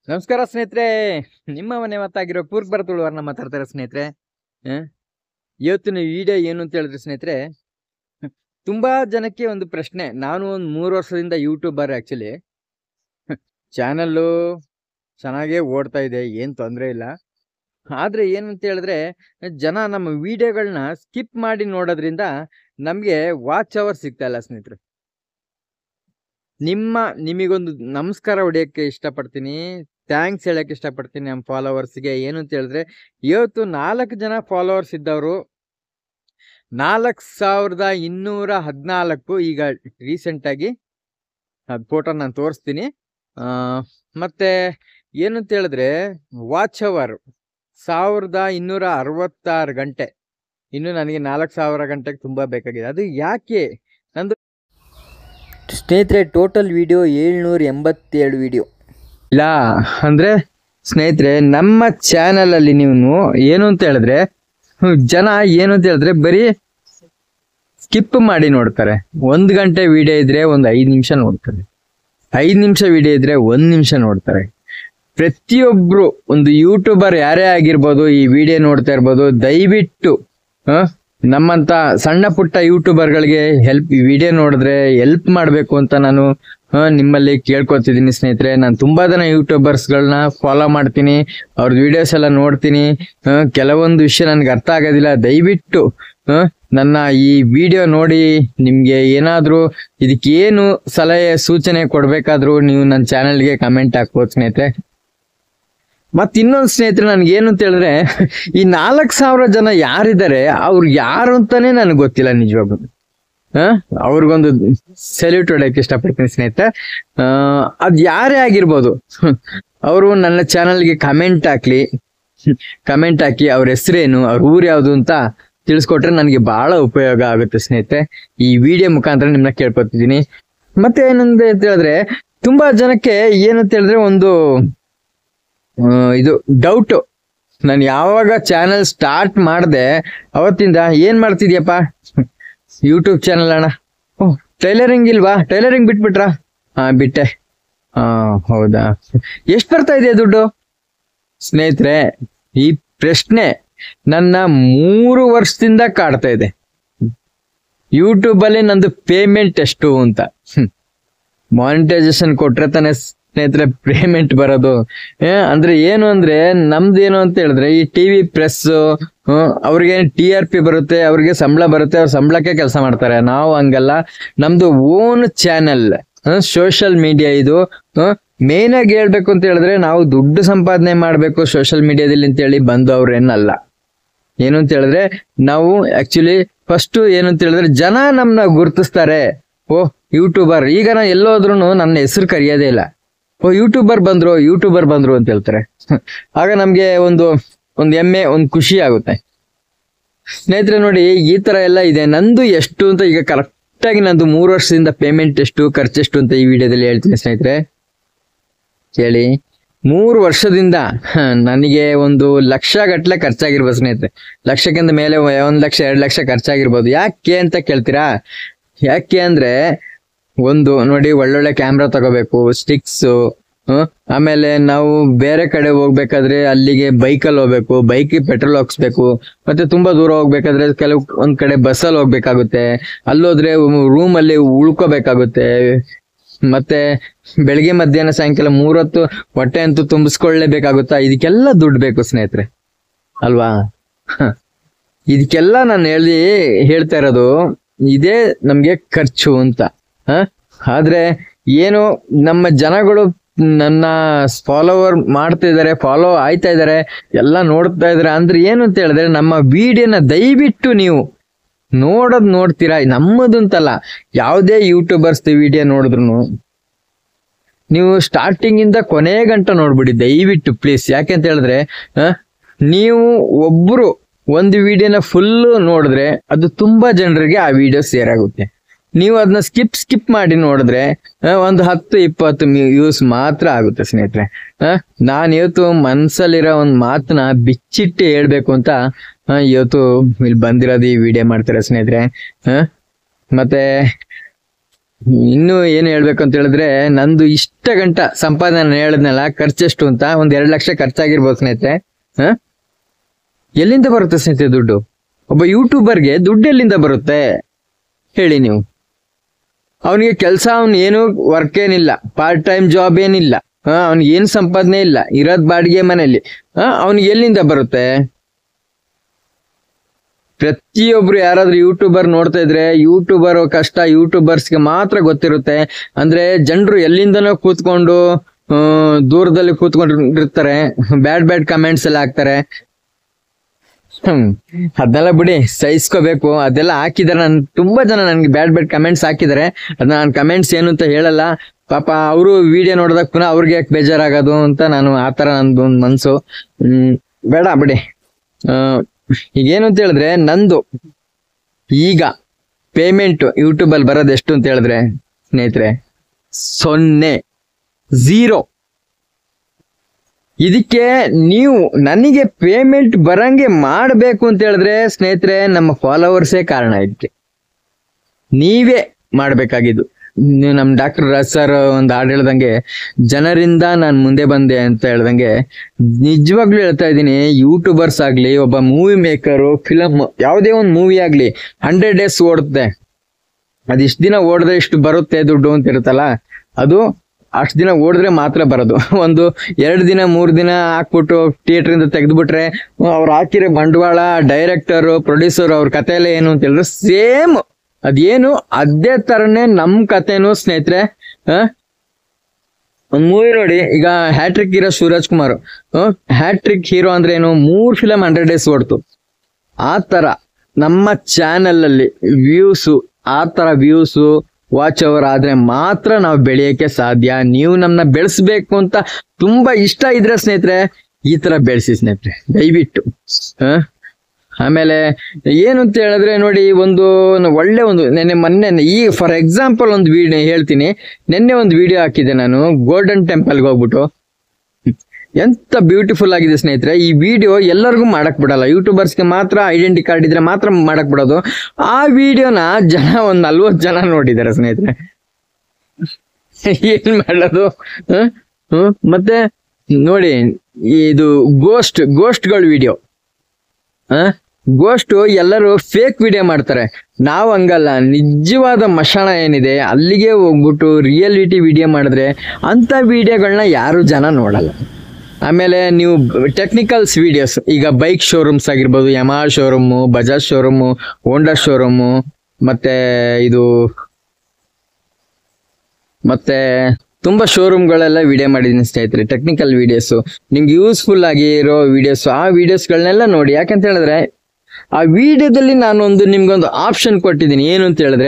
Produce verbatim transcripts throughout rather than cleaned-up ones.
ನಮಸ್ಕಾರ ಸ್ನೇಹಿತರೆ, ನಿಮ್ಮ ಮನೆ ಮಾತಾಗಿರೋ ಕೂರ್ಗ್ ಬರತುಳುವರ್ನ ಮಾತಾಡ್ತಾರೆ ಸ್ನೇಹಿತರೆ. ಇವತ್ತಿನ ವಿಡಿಯೋ ಏನು ಅಂತ ಹೇಳಿದ್ರೆ ಸ್ನೇಹಿತರೆ, ತುಂಬಾ ಜನಕ್ಕೆ ಒಂದು ಪ್ರಶ್ನೆ. ನಾನು ಒಂದು ಮೂರು ವರ್ಷದಿಂದ ಯೂಟ್ಯೂಬರ್. ಆಕ್ಚುಲಿ ಚಾನಲ್ಲು ಚೆನ್ನಾಗೇ ಓಡ್ತಾ ಇದೆ, ಏನು ತೊಂದರೆ ಇಲ್ಲ. ಆದ್ರೆ ಏನಂತ ಹೇಳಿದ್ರೆ, ಜನ ನಮ್ಮ ವಿಡಿಯೋಗಳನ್ನ ಸ್ಕಿಪ್ ಮಾಡಿ ನೋಡೋದ್ರಿಂದ ನಮಗೆ ವಾಚ್ ಅವರ್ ಸಿಗ್ತಾ ಇಲ್ಲ ಸ್ನೇಹಿತರೆ. ನಿಮ್ಮ ನಿಮಗೊಂದು ನಮಸ್ಕಾರ ಹೊಡೆಯೋಕ್ಕೆ ಇಷ್ಟಪಡ್ತೀನಿ, ಥ್ಯಾಂಕ್ಸ್ ಹೇಳಕ್ಕೆ ಇಷ್ಟಪಡ್ತೀನಿ ನಮ್ಮ ಫಾಲೋವರ್ಸ್ಗೆ. ಏನು ಅಂತ ಹೇಳಿದ್ರೆ, ಇವತ್ತು ನಾಲ್ಕು ಜನ ಫಾಲೋವರ್ಸ್ ಇದ್ದವರು ನಾಲ್ಕು ಸಾವಿರದ ಇನ್ನೂರ ಹದಿನಾಲ್ಕು ಈಗ ರೀಸೆಂಟಾಗಿ ಅದು ಫೋಟೋ ನಾನು ತೋರಿಸ್ತೀನಿ. ಮತ್ತೆ ಏನು ಅಂತ ಹೇಳಿದ್ರೆ, ವಾಚ್ ಅವರ್ ಸಾವಿರದ ಇನ್ನೂರ ಅರವತ್ತಾರು ಗಂಟೆ. ಇನ್ನು ನನಗೆ ನಾಲ್ಕು ಸಾವಿರ ಗಂಟೆಗೆ ತುಂಬ ಬೇಕಾಗಿದೆ. ಅದು ಯಾಕೆ ನಂದು ಸ್ನೇಹಿತರೆ, ಟೋಟಲ್ ವಿಡಿಯೋ ಏಳ್ನೂರ ಎಂಬತ್ತೇಳು ವಿಡಿಯೋ ಇಲ್ಲ ಅಂದರೆ ಸ್ನೇಹಿತರೆ, ನಮ್ಮ ಚಾನಲಲ್ಲಿ ನೀವು ಏನು ಅಂತ ಹೇಳಿದ್ರೆ, ಜನ ಏನು ಅಂತ ಹೇಳಿದ್ರೆ ಬರೀ ಸ್ಕಿಪ್ ಮಾಡಿ ನೋಡ್ತಾರೆ. ಒಂದು ಗಂಟೆ ವಿಡಿಯೋ ಇದ್ರೆ ಒಂದು ಐದು ನಿಮಿಷ ನೋಡ್ತಾರೆ, ಐದು ನಿಮಿಷ ವಿಡಿಯೋ ಇದ್ರೆ ಒಂದು ನಿಮಿಷ ನೋಡ್ತಾರೆ. ಪ್ರತಿಯೊಬ್ಬರು ಒಂದು ಯೂಟ್ಯೂಬರ್ ಯಾರೇ ಆಗಿರ್ಬೋದು, ಈ ವಿಡಿಯೋ ನೋಡ್ತಾ ಇರ್ಬೋದು, ದಯವಿಟ್ಟು ನಮ್ಮಂತ ಸಣ್ಣ ಪುಟ್ಟ ಯೂಟ್ಯೂಬರ್ಗಳಿಗೆ ಹೆಲ್ಪ್ ವಿಡಿಯೋ ನೋಡಿದ್ರೆ ಹೆಲ್ಪ್ ಮಾಡಬೇಕು ಅಂತ ನಾನು ನಿಮ್ಮಲ್ಲಿ ಕೇಳ್ಕೊತಿದ್ದೀನಿ ಸ್ನೇಹಿತರೆ. ನಾನು ತುಂಬಾ ಜನ ಯೂಟ್ಯೂಬರ್ಸ್ಗಳನ್ನ ಫಾಲೋ ಮಾಡ್ತೀನಿ, ಅವ್ರದ್ದು ವಿಡಿಯೋಸ್ ಎಲ್ಲ ನೋಡ್ತೀನಿ. ಕೆಲವೊಂದು ವಿಷಯ ನನಗೆ ಅರ್ಥ ಆಗೋದಿಲ್ಲ. ದಯವಿಟ್ಟು ನನ್ನ ಈ ವಿಡಿಯೋ ನೋಡಿ ನಿಮ್ಗೆ ಏನಾದರೂ ಇದಕ್ಕೇನು ಸಲಹೆ ಸೂಚನೆ ಕೊಡ್ಬೇಕಾದ್ರೂ ನೀವು ನನ್ನ ಚಾನಲ್ಗೆ ಕಮೆಂಟ್ ಹಾಕ್ಬೋದು ಸ್ನೇಹಿತರೆ. ಮತ್ ಇನ್ನೊಂದು ಸ್ನೇಹಿತರೆ, ನನ್ಗೇನು ಅಂತ ಹೇಳಿದ್ರೆ, ಈ ನಾಲ್ಕು ಸಾವಿರ ಜನ ಯಾರಿದ್ದಾರೆ ಅವ್ರು ಯಾರು ಅಂತಾನೆ ನನಗೆ ಗೊತ್ತಿಲ್ಲ ನಿಜವಾಗ್ಲೂ. ಹ ಅವ್ರಿಗೊಂದು ಸೆಲ್ಯೂಟ್ ಹೊಡೆಯಕ್ಕೆ ಇಷ್ಟಪಡ್ತೀನಿ ಸ್ನೇಹಿತರೆ. ಅದ್ ಯಾರೇ ಆಗಿರ್ಬೋದು, ಅವರು ನನ್ನ ಚಾನಲ್ಗೆ ಕಮೆಂಟ್ ಹಾಕ್ಲಿ, ಕಮೆಂಟ್ ಹಾಕಿ ಅವ್ರ ಹೆಸರೇನು, ಅವ್ರ ಊರು ಯಾವುದು ಅಂತ ತಿಳಿಸ್ಕೊಟ್ರೆ ನನಗೆ ಬಹಳ ಉಪಯೋಗ ಆಗುತ್ತೆ ಸ್ನೇಹಿತರೆ. ಈ ವಿಡಿಯೋ ಮುಖಾಂತರ ನಿಮ್ಮನ್ನ ಕೇಳ್ಕೊತಿದ್ದೀನಿ. ಮತ್ತೆ ಏನಂತ ಹೇಳಿದ್ರೆ, ತುಂಬಾ ಜನಕ್ಕೆ ಏನಂತ ಹೇಳಿದ್ರೆ ಒಂದು ಇದು ಡೌಟು. ನಾನು ಯಾವಾಗ ಚಾನಲ್ ಸ್ಟಾರ್ಟ್ ಮಾಡಿದೆ ಅವತ್ತಿಂದ ಏನ್ ಮಾಡ್ತಿದ್ಯಪ್ಪ, ಯೂಟ್ಯೂಬ್ ಚಾನಲ್ ಅಣ್ಣ, ಓಹ್ ಟೈಲರಿಂಗ್ ಇಲ್ವಾ, ಟೈಲರಿಂಗ್ ಬಿಟ್ಬಿಟ್ರಾ? ಹಾ ಬಿಟ್ಟೆ. ಹಾ ಹೌದಾ, ಎಷ್ಟು ಬರ್ತಾ ಇದೆಯಾ ದುಡ್ಡು? ಸ್ನೇಹಿತರೆ, ಈ ಪ್ರಶ್ನೆ ನನ್ನ ಮೂರು ವರ್ಷದಿಂದ ಕಾಡ್ತಾ ಇದೆ. ಯೂಟ್ಯೂಬ್ ಅಲ್ಲಿ ನಂದು ಪೇಮೆಂಟ್ ಎಷ್ಟು ಅಂತ. ಮಾನಿಟೈಸೇಷನ್ ಕೊಟ್ರೆ ತಾನೇ ಸ್ನೇಹಿತರೆ ಪೇಮೆಂಟ್ ಬರೋದು. ಅಂದ್ರೆ ಏನು ಅಂದ್ರೆ, ನಮ್ದು ಏನು ಅಂತ ಹೇಳಿದ್ರೆ, ಈ ಟಿವಿ ಪ್ರೆಸ್ ಅವ್ರಿಗೆ ಟಿ ಆರ್ ಪಿ ಬರುತ್ತೆ, ಅವ್ರಿಗೆ ಸಂಬಳ ಬರುತ್ತೆ, ಅವ್ರ ಸಂಬಳಕ್ಕೆ ಕೆಲಸ ಮಾಡ್ತಾರೆ. ನಾವು ಹಂಗಲ್ಲ, ನಮ್ದು ಓನ್ ಚಾನೆಲ್, ಸೋಷಿಯಲ್ ಮೀಡಿಯಾ ಇದು. ಮೇನ್ ಆಗಿ ಹೇಳ್ಬೇಕು ಅಂತ ಹೇಳಿದ್ರೆ, ನಾವು ದುಡ್ಡು ಸಂಪಾದನೆ ಮಾಡ್ಬೇಕು ಸೋಷಿಯಲ್ ಮೀಡಿಯಾದಲ್ಲಿ ಅಂತ ಹೇಳಿ ಬಂದು ಅವ್ರೇನಲ್ಲ. ಏನು ಅಂತ ಹೇಳಿದ್ರೆ, ನಾವು ಆಕ್ಚುಲಿ ಫಸ್ಟ್ ಏನು ಅಂತ ಹೇಳಿದ್ರೆ, ಜನ ನಮ್ನ ಗುರುತಿಸ್ತಾರೆ. ಓ ಯೂಟ್ಯೂಬರ್, ಈಗ ನಾ ಎಲ್ಲೋದ್ರು ನನ್ನ ಹೆಸರು ಕರೆಯೋದೇ ಇಲ್ಲ. ಓ ಯೂಟ್ಯೂಬರ್ ಬಂದ್ರು ಯೂಟ್ಯೂಬರ್ ಬಂದ್ರು ಅಂತ ಹೇಳ್ತಾರೆ. ಆಗ ನಮ್ಗೆ ಒಂದು ಒಂದು ಹೆಮ್ಮೆ, ಒಂದು ಖುಷಿ ಆಗುತ್ತೆ ಸ್ನೇಹಿತರೆ. ನೋಡಿ, ಈ ತರ ಎಲ್ಲ ಇದೆ. ನಂದು ಎಷ್ಟು ಅಂತ ಈಗ ಕರೆಕ್ಟ್ ಆಗಿ ನಂದು ಮೂರು ವರ್ಷದಿಂದ ಪೇಮೆಂಟ್ ಎಷ್ಟು, ಖರ್ಚೆಷ್ಟು ಅಂತ ಈ ವಿಡಿಯೋದಲ್ಲಿ ಹೇಳ್ತೀನಿ ಸ್ನೇಹಿತರೆ, ಕೇಳಿ. ಮೂರು ವರ್ಷದಿಂದ ನನಗೆ ಒಂದು ಲಕ್ಷ ಗಟ್ಟಲೆ ಖರ್ಚಾಗಿರ್ಬೋದು ಸ್ನೇಹಿತರೆ. ಲಕ್ಷಕ್ಕಿಂತ ಮೇಲೆ ಒಂದ್ ಲಕ್ಷ ಎರಡು ಲಕ್ಷ ಖರ್ಚಾಗಿರ್ಬೋದು. ಯಾಕೆ ಅಂತ ಕೇಳ್ತೀರಾ? ಯಾಕೆ ಅಂದ್ರೆ, ಒಂದು ನೋಡಿ, ಒಳ್ಳೊಳ್ಳೆ ಕ್ಯಾಮ್ರಾ ತಗೋಬೇಕು, ಸ್ಟಿಕ್ಸ್, ಆಮೇಲೆ ನಾವು ಬೇರೆ ಕಡೆ ಹೋಗ್ಬೇಕಾದ್ರೆ ಅಲ್ಲಿಗೆ ಬೈಕಲ್ಲಿ ಹೋಗ್ಬೇಕು, ಬೈಕ್ ಪೆಟ್ರೋಲ್ ಹಾಕ್ಸ್ಬೇಕು. ಮತ್ತೆ ತುಂಬಾ ದೂರ ಹೋಗ್ಬೇಕಾದ್ರೆ ಕೆಲವು ಒಂದ್ ಕಡೆ ಬಸ್ಸಲ್ಲಿ ಹೋಗ್ಬೇಕಾಗುತ್ತೆ, ಅಲ್ಲೋದ್ರೆ ರೂಮ್ ಅಲ್ಲಿ ಉಳ್ಕೋಬೇಕಾಗುತ್ತೆ. ಮತ್ತೆ ಬೆಳಿಗ್ಗೆ ಮಧ್ಯಾಹ್ನ ಸಾಯಂಕಾಲ ಮೂರೊತ್ತು ಹೊಟ್ಟೆ ಅಂತೂ ತುಂಬಿಸ್ಕೊಳ್ಳೇಬೇಕಾಗುತ್ತಾ. ಇದಕ್ಕೆಲ್ಲ ದುಡ್ಡು ಬೇಕು ಸ್ನೇಹಿತರೆ, ಅಲ್ವಾ? ಇದಕ್ಕೆಲ್ಲ ನಾನು ಹೇಳಿ ಹೇಳ್ತಾ ಇರೋದು, ಇದೇ ನಮ್ಗೆ ಖರ್ಚು ಅಂತ. ಹ ಆದ್ರೆ ಏನು, ನಮ್ಮ ಜನಗಳು ನನ್ನ ಫಾಲೋವರ್ ಮಾಡ್ತಾ ಇದಾರೆ, ಫಾಲೋ ಆಯ್ತಾ ಇದಾರೆ, ಎಲ್ಲ ನೋಡ್ತಾ ಇದಾರೆ ಅಂದ್ರೆ ಏನು ಅಂತ ಹೇಳಿದ್ರೆ, ನಮ್ಮ ವಿಡಿಯೋನ ದಯವಿಟ್ಟು ನೀವು ನೋಡೋದ್ ನೋಡ್ತೀರಾ. ನಮ್ಮದು ಅಂತಲ್ಲ, ಯಾವುದೇ ಯೂಟ್ಯೂಬರ್ಸ್ ವಿಡಿಯೋ ನೋಡಿದ್ರು ನೀವು ಸ್ಟಾರ್ಟಿಂಗ್ ಇಂದ ಕೊನೆ ಗಂಟ ನೋಡ್ಬಿಡಿ ದಯವಿಟ್ಟು ಪ್ಲೀಸ್. ಯಾಕೆ ಅಂತ ಹೇಳಿದ್ರೆ, ನೀವು ಒಬ್ರು ಒಂದು ವಿಡಿಯೋನ ಫುಲ್ ನೋಡಿದ್ರೆ ಅದು ತುಂಬಾ ಜನರಿಗೆ ಆ ವಿಡಿಯೋ ಶೇರ್ ಆಗುತ್ತೆ. ನೀವು ಅದನ್ನ ಸ್ಕಿಪ್ ಸ್ಕಿಪ್ ಮಾಡಿ ನೋಡಿದ್ರೆ ಒಂದು ಹತ್ತು ಇಪ್ಪತ್ತು ವ್ಯೂಸ್ ಮಾತ್ರ ಆಗುತ್ತೆ ಸ್ನೇಹಿತರೆ. ನಾನು ಇವತ್ತು ಮನ್ಸಲ್ಲಿರೋ ಒಂದು ಮಾತನ್ನ ಬಿಚ್ಚಿಟ್ಟು ಹೇಳ್ಬೇಕು ಅಂತ ಇವತ್ತು ಇಲ್ಲಿ ಬಂದಿರೋದು, ಈ ವಿಡಿಯೋ ಮಾಡ್ತಾರೆ ಸ್ನೇಹಿತರೆ. ಮತ್ತೆ ಇನ್ನು ಏನು ಹೇಳ್ಬೇಕು ಅಂತ ಹೇಳಿದ್ರೆ ನಂದು ಇಷ್ಟ ಗಂಟ ಸಂಪಾದನೆ ನಾನು ಹೇಳಿದ್ನಲ್ಲ ಖರ್ಚೆಷ್ಟು ಅಂತ ಒಂದ್ ಎರಡ್ ಲಕ್ಷ ಖರ್ಚಾಗಿರ್ಬೋದು ಸ್ನೇಹಿತರೆ. ಹ ಎಲ್ಲಿಂದ ಬರುತ್ತೆ ಸ್ನೇಹಿತರೆ ದುಡ್ಡು? ಒಬ್ಬ ಯೂಟ್ಯೂಬರ್ಗೆ ದುಡ್ಡು ಎಲ್ಲಿಂದ ಬರುತ್ತೆ ಹೇಳಿ ನೀವು? ಅವನಿಗೆ ಕೆಲಸ, ಅವ್ನು ಏನು ವರ್ಕ್ ಏನಿಲ್ಲ, ಪಾರ್ಟ್ ಟೈಮ್ ಜಾಬ್ ಏನಿಲ್ಲ, ಹ ಅವ್ನಿಗೆ ಏನ್ ಸಂಪಾದನೆ ಇಲ್ಲ, ಇರೋದ್ ಬಾಡಿಗೆ ಮನೆಯಲ್ಲಿ. ಹ ಅವ್ನಿಗೆ ಎಲ್ಲಿಂದ ಬರುತ್ತೆ? ಪ್ರತಿಯೊಬ್ರು ಯಾರಾದ್ರೂ ಯೂಟ್ಯೂಬರ್ ನೋಡ್ತಾ ಇದ್ರೆ ಯೂಟ್ಯೂಬರ್ ಕಷ್ಟ ಯೂಟ್ಯೂಬರ್ಸ್ಗೆ ಮಾತ್ರ ಗೊತ್ತಿರುತ್ತೆ. ಅಂದ್ರೆ ಜನರು ಎಲ್ಲಿಂದನೋ ಕೂತ್ಕೊಂಡು ಅಹ್ ದೂರದಲ್ಲಿ ಕೂತ್ಕೊಂಡಿರ್ತಾರೆ, ಬ್ಯಾಡ್ ಬ್ಯಾಡ್ ಕಮೆಂಟ್ಸ್ ಎಲ್ಲ ಹಾಕ್ತಾರೆ. ಹ್ಮ್ ಅದನ್ನೆಲ್ಲ ಬಿಡಿ, ಸಹಿಸ್ಕೋಬೇಕು. ಅದೆಲ್ಲ ಹಾಕಿದಾರೆ, ನನ್ ತುಂಬಾ ಜನ ನನ್ಗೆ ಬ್ಯಾಡ್ ಬ್ಯಾಡ್ ಕಮೆಂಟ್ಸ್ ಹಾಕಿದಾರೆ. ಅದ್ ನಾನ್ ಕಮೆಂಟ್ಸ್ ಏನು ಅಂತ ಹೇಳಲ್ಲ. ಪಾಪ ಅವರು ವಿಡಿಯೋ ನೋಡಿದಾಗ ಪುನಃ ಅವ್ರಿಗೆ ಯಾಕೆ ಬೇಜಾರಾಗೋದು ಅಂತ ನಾನು ಆತರ ನಂದು ಒಂದ್ ಮನ್ಸು. ಹ್ಮ್ ಬೇಡ ಬಿಡಿ. ಅಹ್ ಈಗೇನು ಅಂತ ಹೇಳಿದ್ರೆ ನಂದು ಈಗ ಪೇಮೆಂಟ್ ಯೂಟ್ಯೂಬ್ ಅಲ್ಲಿ ಬರೋದು ಎಷ್ಟು ಅಂತ ಹೇಳಿದ್ರೆ ಸ್ನೇಹಿತರೆ ಸೊನ್ನೆ, ಝೀರೋ. ಇದಕ್ಕೆ ನೀವು ನನಗೆ ಪೇಮೆಂಟ್ ಬರಂಗೆ ಮಾಡಬೇಕು ಅಂತ ಹೇಳಿದ್ರೆ ಸ್ನೇಹಿತರೆ ನಮ್ಮ ಫಾಲೋವರ್ಸೇ ಕಾರಣ. ಇದಕ್ಕೆ ನೀವೇ ಮಾಡ್ಬೇಕಾಗಿದ್ದು. ನಮ್ ಡಾಕ್ಟರ್ ರಾಜ್ ಸರ್ ಒಂದು ಹಾಡು ಹೇಳ್ದಂಗೆ, ಜನರಿಂದ ನಾನು ಮುಂದೆ ಬಂದೆ ಅಂತ ಹೇಳ್ದಂಗೆ, ನಿಜವಾಗ್ಲೂ ಹೇಳ್ತಾ ಇದ್ದೀನಿ, ಯೂಟ್ಯೂಬರ್ಸ್ ಆಗ್ಲಿ, ಒಬ್ಬ ಮೂವಿ ಮೇಕರು, ಫಿಲಮ್ ಯಾವುದೇ ಒಂದು ಮೂವಿ ಆಗ್ಲಿ ಹಂಡ್ರೆಡ್ ಡೇಸ್ ಓಡುತ್ತೆ. ಅದ್ ಇಷ್ಟು ದಿನ ಓಡಿದ್ರೆ ಇಷ್ಟು ಬರುತ್ತೆ ದುಡ್ಡು ಅಂತ ಇರುತ್ತಲ್ಲ, ಅದು ಅಷ್ಟು ದಿನ ಓಡಿದ್ರೆ ಮಾತ್ರ ಬರೋದು. ಒಂದು ಎರಡು ದಿನ ಮೂರ್ ದಿನ ಹಾಕ್ಬಿಟ್ಟು ಥಿಯೇಟರ್ ಇಂದ ತೆಗೆದ್ಬಿಟ್ರೆ ಅವ್ರು ಹಾಕಿರೋ ಬಂಡವಾಳ, ಡೈರೆಕ್ಟರ್, ಪ್ರೊಡ್ಯೂಸರ್, ಅವ್ರ ಕತೆ ಎಲ್ಲ ಏನು ಅಂತ ಹೇಳಿದ್ರೆ ಸೇಮ್ ಅದೇನು ಅದೇ ತರನೇ ನಮ್ ಕತೆನು ಸ್ನೇಹಿತರೆ. ಹ ಒಂದ್ ಮೂವಿ ನೋಡಿ, ಈಗ hattrick hero Shivaraj Kumar. Hattrick hero ಅಂದ್ರೆ ಏನು, ಮೂರ್ ಫಿಲಮ್ ಹಂಡ್ರೆಡ್ ಡೇಸ್ ಓಡ್ತು. ಆ ತರ ನಮ್ಮ ಚಾನೆಲ್ ಅಲ್ಲಿ ವ್ಯೂಸು, ಆ ತರ ವ್ಯೂಸು ವಾಚ್ ಅವರ್ ಆದ್ರೆ ಮಾತ್ರ ನಾವು ಬೆಳೆಯಕ್ಕೆ ಸಾಧ್ಯ. ನೀವು ನಮ್ಮನ್ನ ಬೆಳೆಸ್ಬೇಕು ಅಂತ ತುಂಬಾ ಇಷ್ಟ ಇದ್ರೆ ಸ್ನೇಹಿತರೆ ಈ ತರ ಬೆಳೆಸಿ ಸ್ನೇಹಿತರೆ, ದಯವಿಟ್ಟು. ಹ ಆಮೇಲೆ ಏನು ಅಂತ ಹೇಳಿದ್ರೆ ನೋಡಿ, ಒಂದು ಒಳ್ಳೆ ಒಂದು ನೆನ್ನೆ ಮೊನ್ನೆ ಈ ಫಾರ್ ಎಕ್ಸಾಂಪಲ್ ಒಂದು ವಿಡಿಯೋ ಹೇಳ್ತೀನಿ. ನಿನ್ನೆ ಒಂದು ವಿಡಿಯೋ ಹಾಕಿದ್ದೆ ನಾನು ಗೋಲ್ಡನ್ ಟೆಂಪಲ್ಗೆ ಹೋಗ್ಬಿಟ್ಟು. ಎಂತ ಬ್ಯೂಟಿಫುಲ್ ಆಗಿದೆ ಸ್ನೇಹಿತರೆ. ಈ ವಿಡಿಯೋ ಎಲ್ಲರಿಗೂ ಮಾಡಕ್ ಬಿಡಲ್ಲ, ಯೂಟ್ಯೂಬರ್ಸ್ಗೆ ಮಾತ್ರ ಐಡೆಂಟಿ ಕಾರ್ಡ್ ಇದ್ರೆ ಮಾತ್ರ ಮಾಡಕ್ ಬಿಡೋದು. ಆ ವಿಡಿಯೋನ ಜನ ಒಂದ್ ನಲ್ವತ್ತು ಜನ ನೋಡಿದ್ದಾರೆ ಸ್ನೇಹಿತರೆ. ಏನ್ ಮಾಡೋದು? ಹ್ಮ್ ಮತ್ತೆ ನೋಡಿ, ಇದು ಗೋಸ್ಟ್ ಗೋಸ್ಟ್ಗಳ ವಿಡಿಯೋ. ಹ ಗೋಸ್ಟ್ ಎಲ್ಲರೂ ಫೇಕ್ ವಿಡಿಯೋ ಮಾಡ್ತಾರೆ. ನಾವು ಹಂಗಲ್ಲ, ನಿಜವಾದ ಮಶಾಣ ಏನಿದೆ ಅಲ್ಲಿಗೆ ಹೋಗ್ಬಿಟ್ಟು ರಿಯಾಲಿಟಿ ವಿಡಿಯೋ ಮಾಡಿದ್ರೆ ಅಂತ ವಿಡಿಯೋಗಳನ್ನ ಯಾರು ಜನ ನೋಡಲ್ಲ. ಆಮೇಲೆ ನೀವು ಟೆಕ್ನಿಕಲ್ಸ್ ವಿಡಿಯೋಸ್, ಈಗ ಬೈಕ್ ಶೋರೂಮ್ಸ್ ಆಗಿರ್ಬೋದು, Yamaha showroom, Bajaj showroom, Honda showroom, ಮತ್ತೆ ಇದು ಮತ್ತೆ ತುಂಬಾ ಶೋರೂಮ್ಗಳೆಲ್ಲ ವಿಡಿಯೋ ಮಾಡಿದೀನಿ ಸ್ನೇಹಿತರೆ. ಟೆಕ್ನಿಕಲ್ ವಿಡಿಯೋಸ್, ನಿಮ್ಗೆ ಯೂಸ್ಫುಲ್ ಆಗಿ ಇರೋ ವಿಡಿಯೋಸ್, ಆ ವಿಡಿಯೋಸ್ಗಳನ್ನೆಲ್ಲ ನೋಡಿ. ಯಾಕಂತ ಹೇಳಿದ್ರೆ ಆ ವಿಡಿಯೋದಲ್ಲಿ ನಾನೊಂದು ನಿಮ್ಗೊಂದು ಆಪ್ಷನ್ ಕೊಟ್ಟಿದ್ದೀನಿ. ಏನು ಅಂತ ಹೇಳಿದ್ರೆ,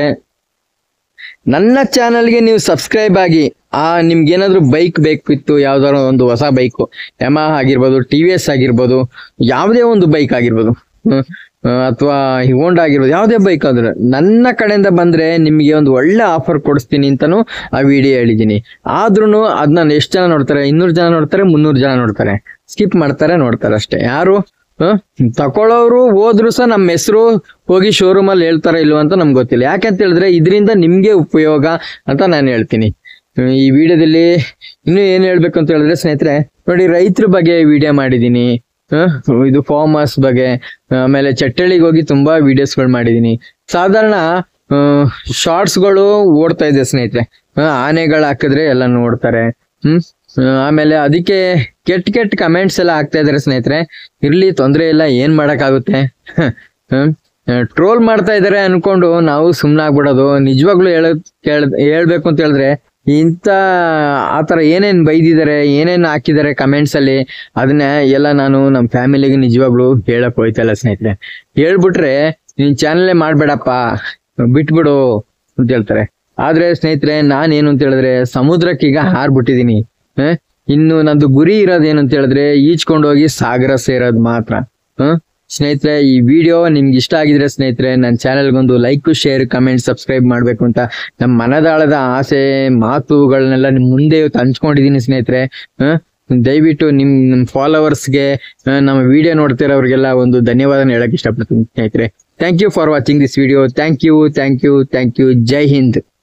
ನನ್ನ ಚಾನಲ್ಗೆ ನೀವು ಸಬ್ಸ್ಕ್ರೈಬ್ ಆಗಿ, ಆ ನಿಮ್ಗೆ ಏನಾದ್ರು ಬೈಕ್ ಬೇಕಿತ್ತು, ಯಾವ್ದಾದ್ರು ಒಂದು ಹೊಸ ಬೈಕು, ಯಮಾ ಆಗಿರ್ಬೋದು, ಟಿ ವಿ ಎಸ್ ಆಗಿರ್ಬೋದು, ಯಾವುದೇ ಒಂದು ಬೈಕ್ ಆಗಿರ್ಬೋದು, ಅಥವಾ ಹೋಂಡಾ ಆಗಿರ್ಬೋದು, ಯಾವುದೇ ಬೈಕ್ ಆದ್ರೆ ನನ್ನ ಕಡೆಯಿಂದ ಬಂದ್ರೆ ನಿಮಗೆ ಒಂದು ಒಳ್ಳೆ ಆಫರ್ ಕೊಡಿಸ್ತೀನಿ ಅಂತಾನು ಆ ವಿಡಿಯೋ ಹೇಳಿದ್ದೀನಿ. ಆದ್ರೂ ಅದನ್ನ ಎಷ್ಟು ಜನ ನೋಡ್ತಾರೆ? ಇನ್ನೂರು ಜನ ನೋಡ್ತಾರೆ, ಮುನ್ನೂರು ಜನ ನೋಡ್ತಾರೆ, ಸ್ಕಿಪ್ ಮಾಡ್ತಾರೆ, ನೋಡ್ತಾರೆ ಅಷ್ಟೇ. ಯಾರು ತಕೊಳ್ಳೋರು ಹೋದ್ರು ಸಹ ನಮ್ಮ ಹೆಸರು ಹೋಗಿ ಶೋರೂಮ್ ಅಲ್ಲಿ ಹೇಳ್ತಾರ ಇಲ್ವ ಅಂತ ನಮ್ಗೆ ಗೊತ್ತಿಲ್ಲ. ಯಾಕೆಂತ ಹೇಳಿದ್ರೆ ಇದರಿಂದ ನಿಮ್ಗೆ ಉಪಯೋಗ ಅಂತ ನಾನು ಹೇಳ್ತೀನಿ. ಈ ವಿಡಿಯೋದಲ್ಲಿ ಇನ್ನು ಏನ್ ಹೇಳ್ಬೇಕು ಅಂತ ಹೇಳಿದ್ರೆ ಸ್ನೇಹಿತರೆ, ನೋಡಿ ರೈತರ ಬಗ್ಗೆ ವಿಡಿಯೋ ಮಾಡಿದೀನಿ, ಇದು ಫಾರ್ಮರ್ಸ್ ಬಗ್ಗೆ, ಆಮೇಲೆ ಚಟ್ಟಳಿಗೆ ಹೋಗಿ ತುಂಬಾ ವಿಡಿಯೋಸ್ಗಳು ಮಾಡಿದೀನಿ. ಸಾಧಾರಣ ಶಾರ್ಟ್ಸ್ ಗಳು ಓಡ್ತಾ ಇದೆ ಸ್ನೇಹಿತರೆ. ಆನೆಗಳು ಹಾಕಿದ್ರೆ ಎಲ್ಲ ನೋಡ್ತಾರೆ. ಹ್ಮ್ ಆಮೇಲೆ ಅದಕ್ಕೆ ಕೆಟ್ಟ ಕೆಟ್ಟ ಕಮೆಂಟ್ಸ್ ಎಲ್ಲ ಆಗ್ತಾ ಇದಾರೆ ಸ್ನೇಹಿತರೆ. ಇರ್ಲಿ, ತೊಂದ್ರೆ ಇಲ್ಲ, ಏನ್ ಮಾಡಕ್ಕಾಗುತ್ತೆ. ಹ್ಮ್ ಟ್ರೋಲ್ ಮಾಡ್ತಾ ಇದಾರೆ ಅನ್ಕೊಂಡು ನಾವು ಸುಮ್ನಾಗ್ಬಿಡೋದು. ನಿಜವಾಗ್ಲೂ ಹೇಳ ಹೇಳ್ಬೇಕು ಅಂತ ಹೇಳಿದ್ರೆ, ಇಂತ ಆತರ ಏನೇನ್ ಬೈದಿದ್ದಾರೆ, ಏನೇನ್ ಹಾಕಿದ್ದಾರೆ ಕಮೆಂಟ್ಸ್ ಅಲ್ಲಿ, ಅದನ್ನ ಎಲ್ಲ ನಾನು ನಮ್ಮ ಫ್ಯಾಮಿಲಿಗೆ ನಿಜವಾಗ್ಲೂ ಹೇಳಕ್ ಹೋಯ್ತಲ್ಲ ಸ್ನೇಹಿತರೆ. ಹೇಳ್ಬಿಟ್ರೆ ನೀನ್ ಚಾನಲ್ ಮಾಡ್ಬೇಡಪ್ಪ, ಬಿಟ್ಬಿಡು ಅಂತ ಹೇಳ್ತಾರೆ. ಆದ್ರೆ ಸ್ನೇಹಿತರೆ ನಾನೇನು ಅಂತ ಹೇಳಿದ್ರೆ ಸಮುದ್ರಕ್ಕೀಗ ಹಾರ್ಬಿಟ್ಟಿದೀನಿ. ಇನ್ನು ನಂದು ಗುರಿ ಇರೋದೇನು ಅಂತ ಹೇಳಿದ್ರೆ ಈಚ್ಕೊಂಡು ಹೋಗಿ ಸಾಗರ ಸೇರೋದು ಮಾತ್ರ. ಹ್ಮ್ ಸ್ನೇಹಿತರೆ, ಈ ವಿಡಿಯೋ ನಿಮ್ಗೆ ಇಷ್ಟ ಆಗಿದ್ರೆ ಸ್ನೇಹಿತರೆ ನನ್ನ ಚಾನೆಲ್ಗೊಂದು ಲೈಕ್, ಶೇರ್, ಕಮೆಂಟ್, ಸಬ್ಸ್ಕ್ರೈಬ್ ಮಾಡ್ಬೇಕು ಅಂತ ನಮ್ಮ ಮನದಾಳದ ಆಸೆ ಮಾತುಗಳನ್ನೆಲ್ಲ ನಿಮ್ ಮುಂದೆ ಇವತ್ತು ಹಂಚ್ಕೊಂಡಿದೀನಿ ಸ್ನೇಹಿತರೆ. ಹ್ಮ್ ದಯವಿಟ್ಟು ನಿಮ್ ನಿಮ್ ಫಾಲೋವರ್ಸ್ಗೆ, ನಮ್ಮ ವಿಡಿಯೋ ನೋಡ್ತಿರೋರಿಗೆಲ್ಲ ಒಂದು ಧನ್ಯವಾದ ಹೇಳಕ್ ಇಷ್ಟಪಡ್ತೀನಿ ಸ್ನೇಹಿತರೆ. Thank you for watching this video. Thank you thank you thank you Jai Hind.